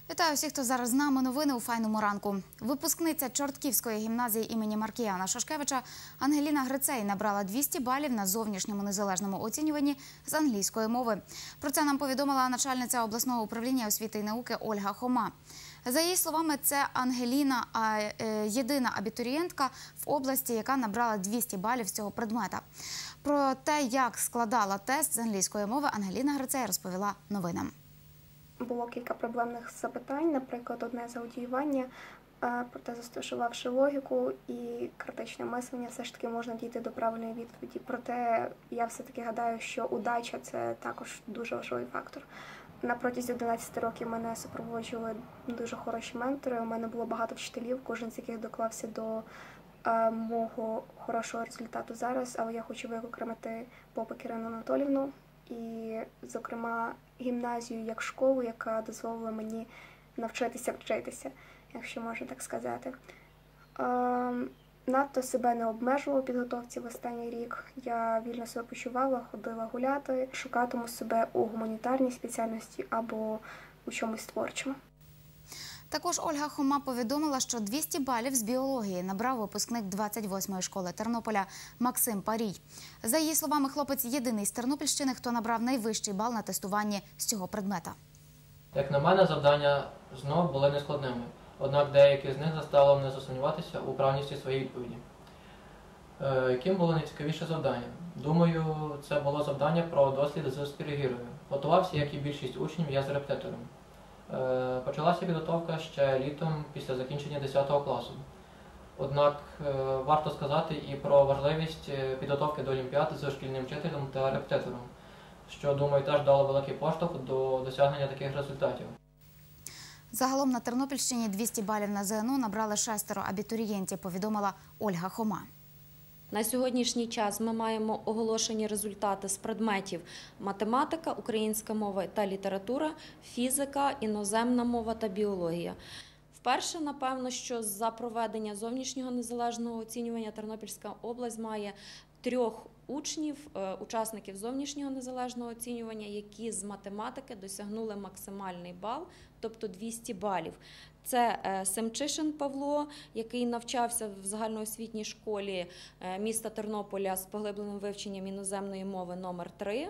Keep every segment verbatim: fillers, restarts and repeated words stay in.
Вітаю всіх, хто зараз з нами. Новини у файному ранку. Випускниця Чортківської гімназії імені Маркіяна Шашкевича Ангеліна Грицей набрала двісті балів на зовнішньому незалежному оцінюванні з англійської мови. Про це нам повідомила начальниця обласного управління освіти і науки Ольга Хома. За її словами, це Ангеліна – єдина абітурієнтка в області, яка набрала двісті балів з цього предмета. Про те, як складала тест з англійської мови, Ангеліна Грицей розповіла новинам. Було кілька проблемних запитань, наприклад, одне з аудіювання, проте застосувавши логіку і критичне мислення, все ж таки можна дійти до правильної відповіді. Проте я все-таки гадаю, що удача – це також дуже важливий фактор. На протязі одинадцяти років мене супроводжували дуже хороші ментори, у мене було багато вчителів, кожен з яких доклався до е, мого хорошого результату зараз, але я хочу виокремити Попик Ірину Анатоліївну і, зокрема, гімназію як школу, яка дозволила мені навчитися вчитися, якщо можна так сказати. Е, надто себе не обмежувала у підготовці в останній рік. Я вільно себе почувала, ходила гуляти, шукатиму себе у гуманітарній спеціальності або у чомусь творчому. Також Ольга Хома повідомила, що двісті балів з біології набрав випускник двадцять восьмої школи Тернополя Максим Парій. За її словами, хлопець єдиний з Тернопільщини, хто набрав найвищий бал на тестуванні з цього предмета. Як на мене, завдання знову були нескладними. Однак деякі з них заставили мене засумніватися у правильності своєї відповіді. Е, яким було найцікавіше завдання? Думаю, це було завдання про дослід з спірогірою. Готувався, як і більшість учнів, я з репетитором. Е, почалася підготовка ще літом після закінчення десятого класу. Однак е, варто сказати і про важливість підготовки до олімпіад з шкільним вчителем та репетитором, що, думаю, теж дало великий поштовх до досягнення таких результатів. Загалом на Тернопільщині двісті балів на зе ен о набрали шестеро абітурієнтів, повідомила Ольга Хома. На сьогоднішній час ми маємо оголошені результати з предметів математика, українська мова та література, фізика, іноземна мова та біологія. Вперше, напевно, що за проведення зовнішнього незалежного оцінювання Тернопільська область має трьох учнів, учасників зовнішнього незалежного оцінювання, які з математики досягнули максимальний бал, тобто двісті балів. Це Семчишин Павло, який навчався в загальноосвітній школі міста Тернополя з поглибленим вивченням іноземної мови номер три.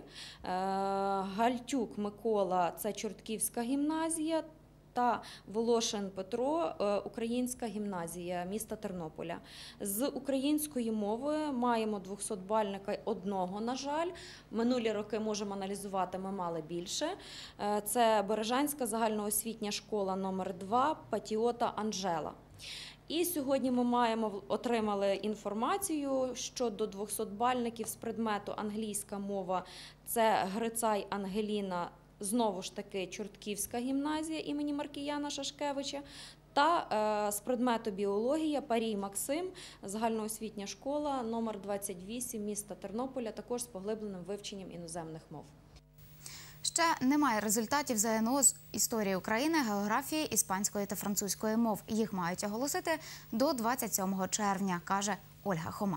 Гальтюк Микола – це Чортківська гімназія. Та Волошин Петро, українська гімназія міста Тернополя. З української мови маємо двохсотбальника одного, на жаль. Минулі роки можемо аналізувати, ми мали більше. Це Бережанська загальноосвітня школа номер два, Патіота Анжела. І сьогодні ми маємо, отримали інформацію щодо двохсотбальників з предмету англійська мова. Це Грицай Ангеліна, знову ж таки, Чортківська гімназія імені Маркіяна Шашкевича, та е, з предмету біологія Парій Максим, загальноосвітня школа номер двадцять вісім міста Тернополя, також з поглибленим вивченням іноземних мов. Ще немає результатів зе ен о з історії України, географії, іспанської та французької мов. Їх мають оголосити до двадцять сьомого червня, каже Ольга Хома.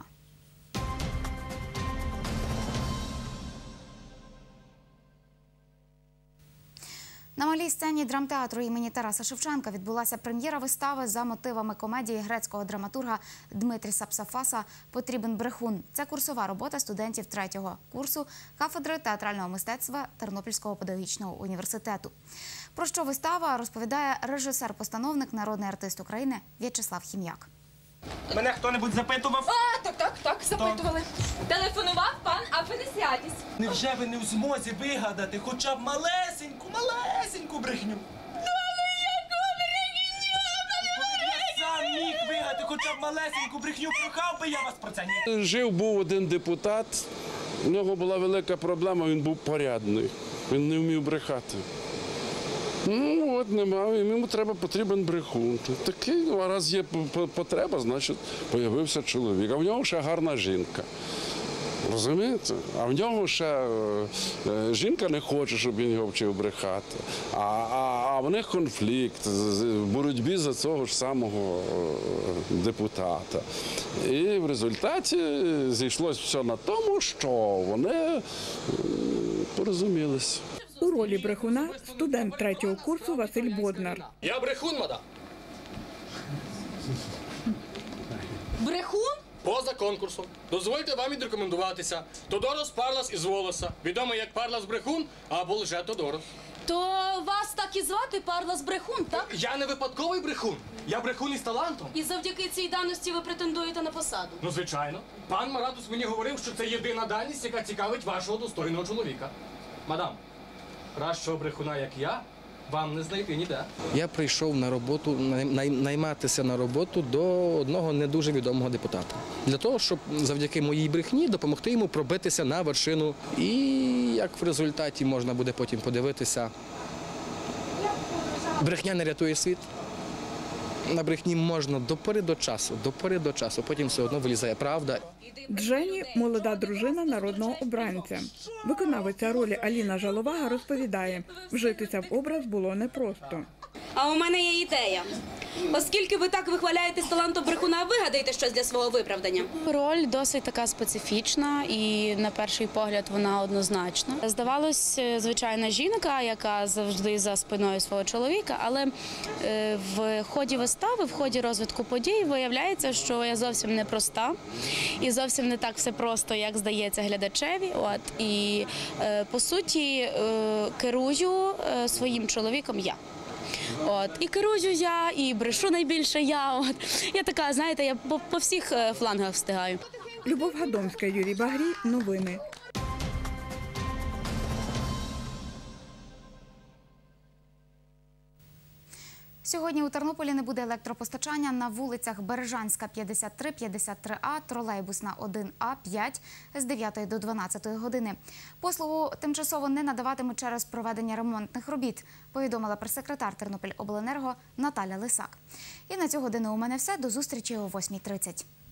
На малій сцені драмтеатру імені Тараса Шевченка відбулася прем'єра вистави за мотивами комедії грецького драматурга Дмитріса Псафаса «Потрібен брехун». Це курсова робота студентів третього курсу кафедри театрального мистецтва Тернопільського педагогічного університету. Про що вистава, розповідає режисер-постановник, народний артист України В'ячеслав Хім'як. Мене хто-небудь запитував? А, так, так, так, запитували. Телефонував пан Афанасіадіс. Невже ви не в змозі вигадати хоча б малесеньку, малесеньку брехню? Ну, але яку брехню? Я сам міг вигадати хоча б малесеньку брехню, прохав би я вас про це. Ні. Жив був один депутат, у нього була велика проблема, він був порядний, він не вмів брехати. Ну, от нема, йому треба, потрібен брехун. Такий, а раз є потреба, значить, з'явився чоловік. А в нього ще гарна жінка. Розумієте? А в нього ще е, жінка не хоче, щоб він його вчив брехати. А, а, а в них конфлікт в боротьбі за цього ж самого е, депутата. І в результаті зійшлося все на тому, що вони порозумілися. У ролі брехуна студент третього курсу Василь Боднар. Я брехун, мадам. Брехун? Поза конкурсом. Дозвольте вам відрекомендуватися. Тодорос Парлас із Волоса. Відомий як Парлас Брехун або лже Тодорос. То вас так і звати Парлас Брехун, так? Я не випадковий брехун. Я брехун із талантом. І завдяки цій даності ви претендуєте на посаду. Ну, звичайно. Пан Маратус мені говорив, що це єдина даність, яка цікавить вашого достойного чоловіка. Мадам, кращого брехуна, як я, вам не знайти ніде. Я прийшов на роботу, най- найматися на роботу до одного не дуже відомого депутата. Для того, щоб завдяки моїй брехні допомогти йому пробитися на вершину. І як в результаті можна буде потім подивитися, брехня не рятує світ. На брехні можна до пори до часу, до пори до часу, потім все одно вилізає правда. Дженні – молода дружина народного обранця. Виконавиця ролі Аліна Жаловага розповідає, вжитися в образ було непросто. А у мене є ідея. Оскільки ви так вихваляєтесь талантом брехуна, вигадайте щось для свого виправдання. Роль досить така специфічна і на перший погляд вона однозначна. Здавалось, звичайна жінка, яка завжди за спиною свого чоловіка, але е, в ході вистави, в ході розвитку подій виявляється, що я зовсім не проста і зовсім не так все просто, як здається глядачеві. От, і е, по суті е, керую е, своїм чоловіком я. От, і керую я, і брешу найбільше я. От. Я така, знаєте, я по, по всіх флангах встигаю. Любов Гадомська, Юрій Багрій. Новини. Сьогодні у Тернополі не буде електропостачання на вулицях Бережанська, п'ятдесят три, п'ятдесят три А, Тролейбусна, один А, п'ять з дев'ятої до дванадцятої години. Послугу тимчасово не надаватимуть через проведення ремонтних робіт, повідомила прес-секретар Тернопільобленерго Наталя Лисак. І на цю годину у мене все. До зустрічі о восьмій тридцять.